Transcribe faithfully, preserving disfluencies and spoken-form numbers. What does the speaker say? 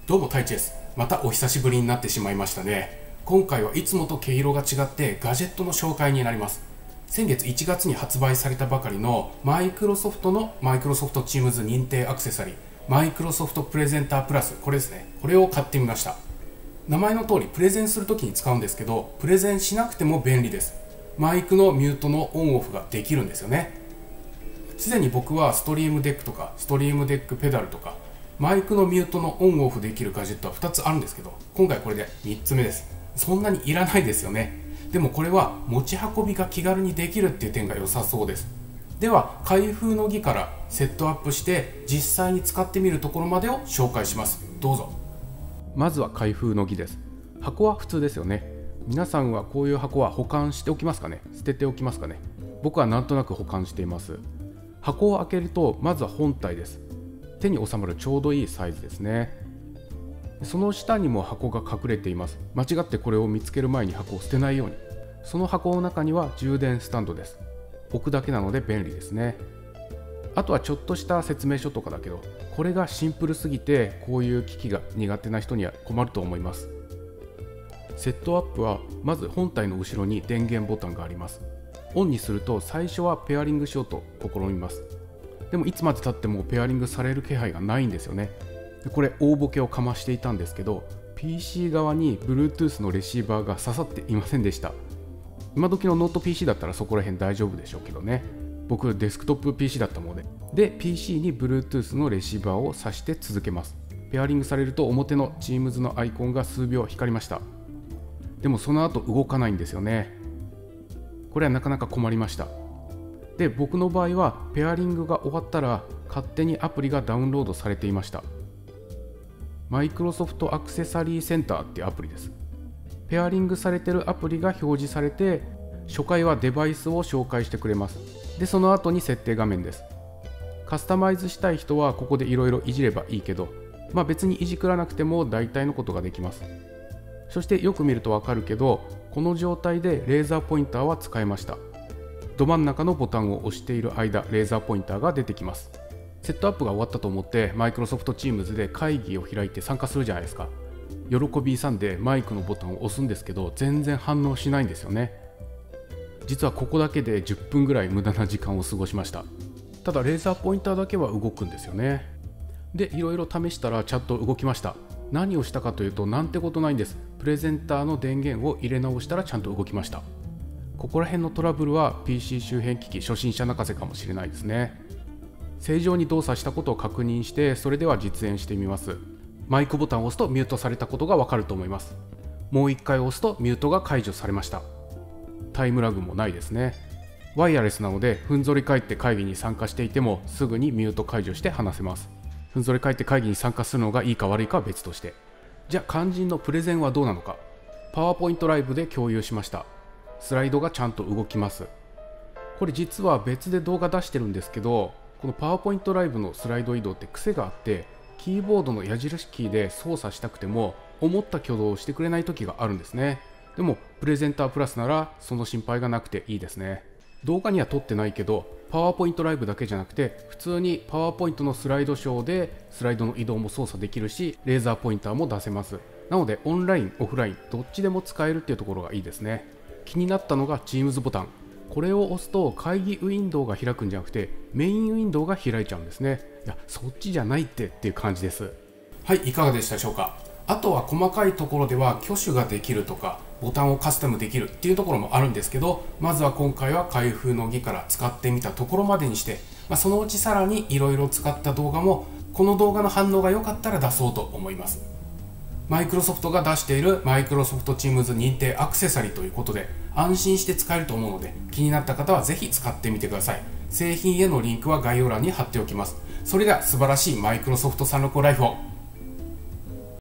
どうも太一です。またお久しぶりになってしまいましたね。今回はいつもと毛色が違ってガジェットの紹介になります。先月いちがつに発売されたばかりのマイクロソフトのマイクロソフト Teams 認定アクセサリー、マイクロソフトプレゼンタープラス、これですね。これを買ってみました。名前の通りプレゼンするときに使うんですけど、プレゼンしなくても便利です。マイクのミュートのオンオフができるんですよね。すでに僕はストリームデックとかストリームデックペダルとかマイクのミュートのオンオフできるガジェットはふたつあるんですけど、今回これでみっつめです。そんなにいらないですよね。でもこれは持ち運びが気軽にできるっていう点が良さそうです。では開封の儀からセットアップして実際に使ってみるところまでを紹介します。どうぞ。まずは開封の儀です。箱は普通ですよね。皆さんはこういう箱は保管しておきますかね、捨てておきますかね。僕はなんとなく保管しています。箱を開けるとまずは本体です。手に収まるちょうどいいサイズですね。その下にも箱が隠れています。間違ってこれを見つける前に箱を捨てないように。その箱の中には充電スタンドです。置くだけなので便利ですね。あとはちょっとした説明書とかだけど、これがシンプルすぎてこういう機器が苦手な人には困ると思います。セットアップはまず本体の後ろに電源ボタンがあります。オンにすると最初はペアリングしようと試みます。でもいつまでたってもペアリングされる気配がないんですよね。でこれ大ボケをかましていたんですけど、 ピーシー 側に Bluetooth のレシーバーが刺さっていませんでした。今時のノート ピーシー だったらそこら辺大丈夫でしょうけどね。僕デスクトップ ピーシー だったもので。で ピーシー に Bluetooth のレシーバーを挿して続けます。ペアリングされると表の Teams のアイコンが数秒光りました。でもその後動かないんですよね。これはなかなか困りました。で僕の場合はペアリングが終わったら勝手にアプリがダウンロードされていました。マイクロソフトアクセサリーセンターっていうアプリです。ペアリングされてるアプリが表示されて、初回はデバイスを紹介してくれます。でその後に設定画面です。カスタマイズしたい人はここでいろいろいじればいいけど、まあ別にいじくらなくても大体のことができます。そしてよく見るとわかるけど、この状態でレーザーポインターは使えました。ど真ん中のボタンを押している間、レーザーポインターが出てきます。セットアップが終わったと思ってマイクロソフト Teams で会議を開いて参加するじゃないですか。喜び勇んでマイクのボタンを押すんですけど、全然反応しないんですよね。実はここだけでじゅっぷんぐらい無駄な時間を過ごしました。ただレーザーポインターだけは動くんですよね。でいろいろ試したらちゃんと動きました。何をしたかというと、なんてことないんです。プレゼンターの電源を入れ直したらちゃんと動きました。ここら辺のトラブルは ピーシー 周辺機器初心者泣かせかもしれないですね。正常に動作したことを確認して、それでは実演してみます。マイクボタンを押すとミュートされたことがわかると思います。もう一回押すとミュートが解除されました。タイムラグもないですね。ワイヤレスなのでふんぞり返って会議に参加していてもすぐにミュート解除して話せます。ふんぞり返って会議に参加するのがいいか悪いかは別として。じゃあ肝心のプレゼンはどうなのか。パワーポイントライブで共有しました。スライドがちゃんと動きます。これ実は別で動画出してるんですけど、このパワーポイントライブのスライド移動って癖があって、キーボードの矢印キーで操作したくても思った挙動をしてくれない時があるんですね。でもプレゼンタープラスならその心配がなくていいですね。動画には撮ってないけど、パワーポイントライブだけじゃなくて普通にパワーポイントのスライドショーでスライドの移動も操作できるし、レーザーポインターも出せます。なのでオンラインオフラインどっちでも使えるっていうところがいいですね。気になったのが Teams ボタン。これを押すと会議ウィンドウが開くんじゃなくてメインウィンドウが開いちゃうんですね。いやそっちじゃないってっていう感じです。はい、いかがでしたでしょうか。あとは細かいところでは挙手ができるとかボタンをカスタムできるっていうところもあるんですけど、まずは今回は開封の儀から使ってみたところまでにして、まあ、そのうちさらにいろいろ使った動画もこの動画の反応が良かったら出そうと思います。マイクロソフトが出しているマイクロソフト Teams 認定アクセサリーということで安心して使えると思うので、気になった方はぜひ使ってみてください。製品へのリンクは概要欄に貼っておきます。それでは素晴らしいマイクロソフトさんろくごライフを。